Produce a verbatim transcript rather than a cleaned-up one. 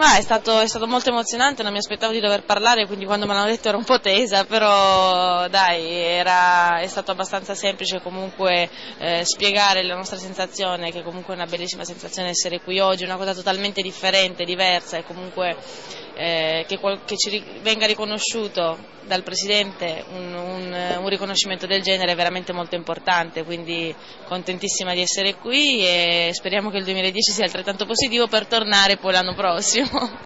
Ma è stato, è stato molto emozionante, non mi aspettavo di dover parlare, quindi quando me l'hanno detto ero un po' tesa, però dai, era, è stato abbastanza semplice comunque eh, spiegare la nostra sensazione, che comunque è una bellissima sensazione essere qui oggi, una cosa totalmente differente, diversa e comunque eh, che, che ci venga riconosciuto dal Presidente un, un, un riconoscimento del genere è veramente molto importante, quindi contentissima di essere qui e speriamo che il duemiladieci sia altrettanto positivo per tornare poi l'anno prossimo.